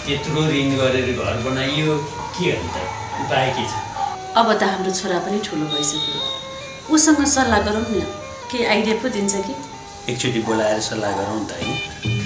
त्यत्रो ऋण गरेर घर बनाइयो के अन्त उपाय के छ? अब त हाम्रो छोरा पनि ठुलो भइसक्यो, उसँग सल्लाह गरौँ न, के आइडिया पो दिन्छ कि? एकचोटि बोलाएर सल्लाह गरौँ त हैन?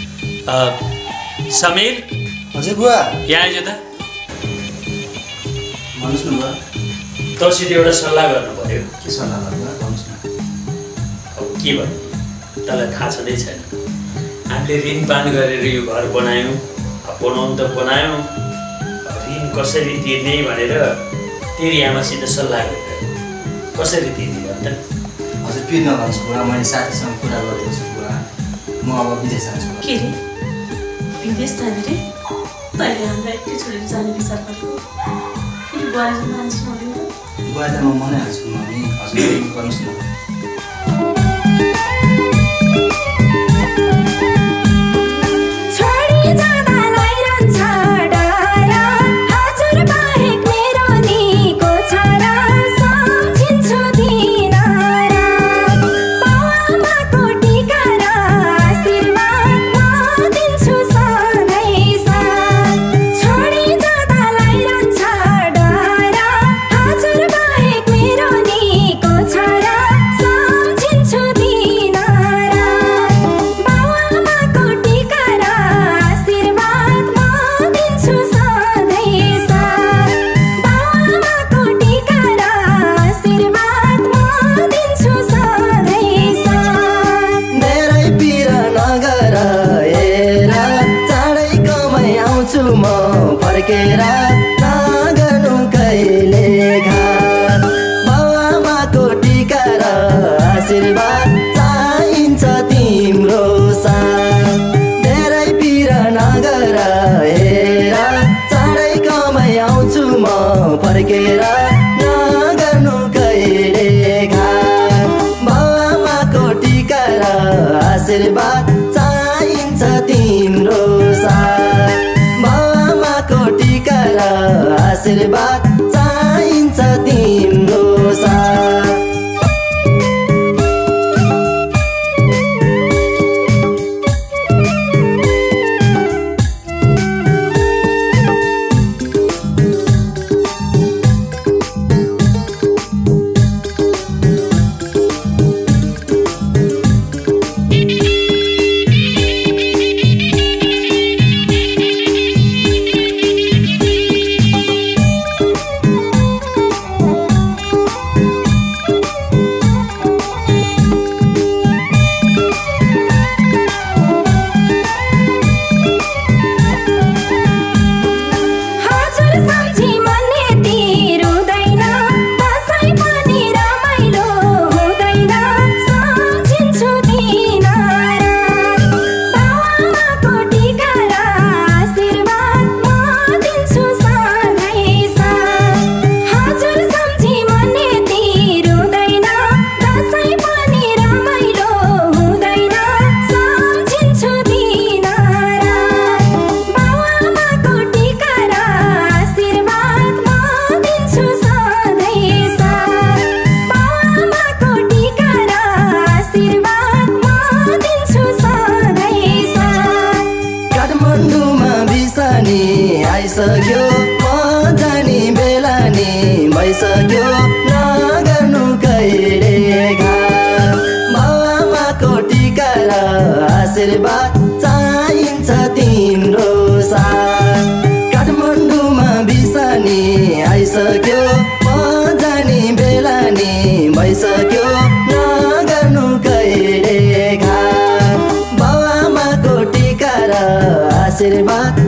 समीर। हजुर बुवा। यहाँ आइज त। भन्नुहोस् न बुवा। तँसित एउटा सल्लाह गर्नु पर्यो। के सल्लाह गर्नु भन्नुहोस् न। अब के भन्नु, तँलाई थाहा छँदै छैन, हामीले ऋण पान गरेर यो घर बनायौँ, बनाउनु त बनायौँ, ऋण कसरी तिर्ने भनेर तेरी आमासित सल्लाह गरेर कसरी तिर्ने भन् त? हजुर पिर नगर्नुहोस् बुवा, मैले साथीसँग कुरा गरेको छु बुवा, म अब विदेश जान्छु। के रे विदेश जाने रे? तैँले हामीलाई एकटी छोडेर जाने विचार गर्छौ? फेरि बुवाले मान्छे नहुँदैन? बुवा त म मनाइहाल्छु मम्मी, हजुर गर्नुहोस् न। आशीर्वाद चाहिन्छ तिम्रो साथ। आइसक्यो म जाने बेला नि भइसक्यो नगर्नु कहिले घाम। बाबामाको टिका र आशीर्वाद चाहिन्छ तिम्रो साथ। काठमाडौँमा बिसानी आइसक्यो म जाने बेला नि भइसक्यो नगर्नु कहिले घाम। बाबामाको टिका र आशीर्वाद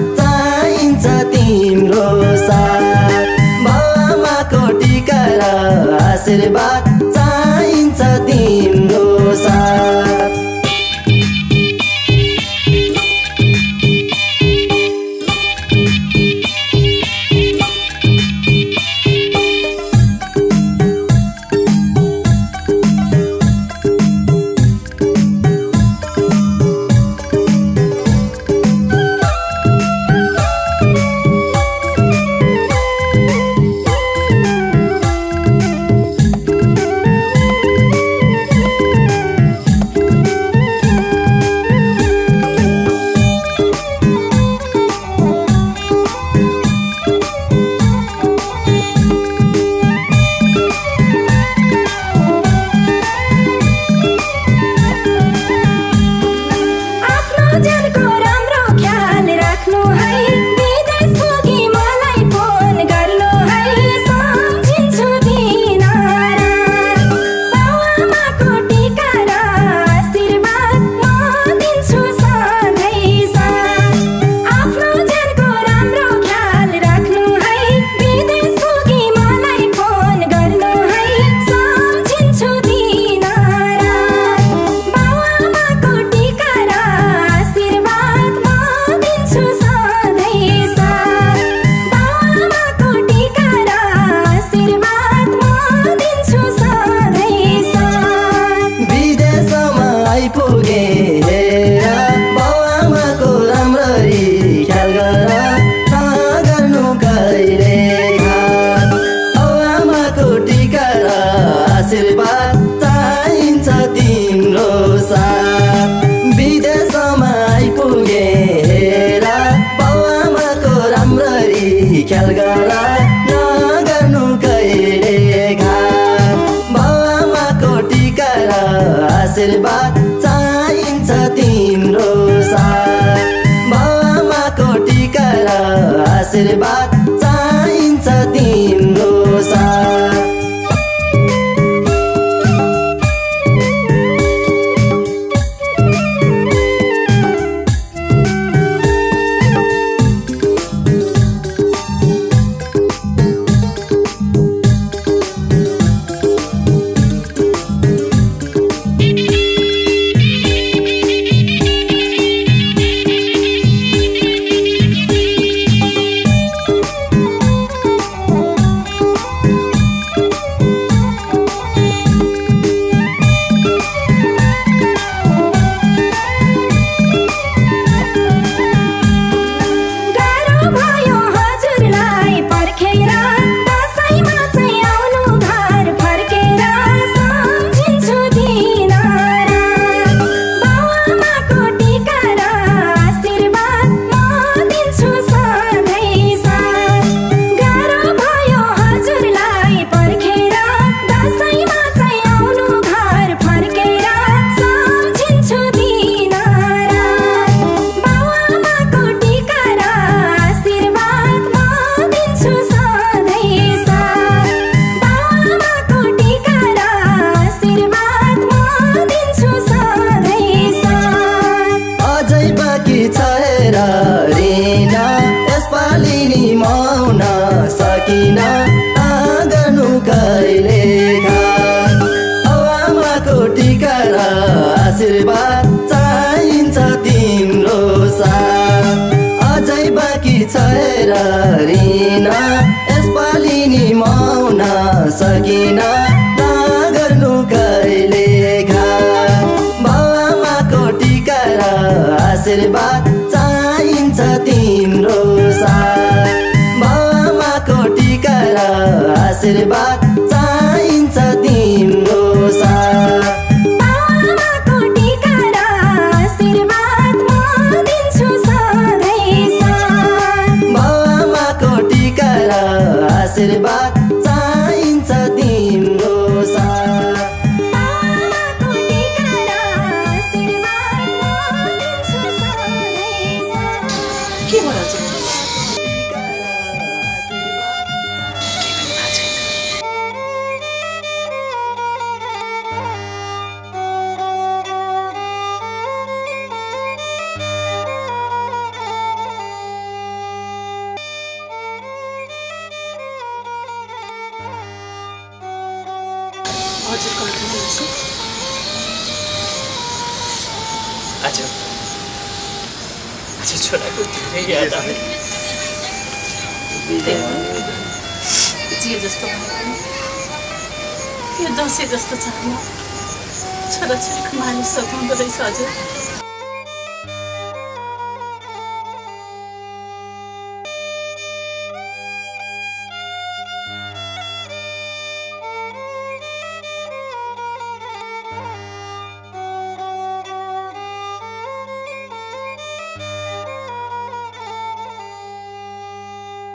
तिम्रो साथ। बाबामाको टिका र आशीर्वाद चाहिन्छ तिम्रो साथ। ख्याल गर नगर्नु कहिले घात बाबामाको टीका र आशीर्वाद चाहिन्छ तिम्रो साथ बाबामाको टीका र आशीर्वाद चाहिन्छ तिम्रो साथ आशीर्वाद चाहिन्छ तिम्रो साथ अझै बाँकी छ र ऋण यसपालि निभाउन सकिन नगर्नु कहिले घात बाबामाको टीका र आशीर्वाद चाहिन्छ तिम्रो साथ बाबामाको टीका र आशीर्वाद चाहिन्छ तिम्रो साथ आशीर्वाद चाहिन्छ तिम्रो साथ के भन्छ आज छोराको धेरै याद आयो जे जस्तो यो दसैँ जस्तो चाडमा छोराछोरीको मानिस सताउँदो रहेछ हजुर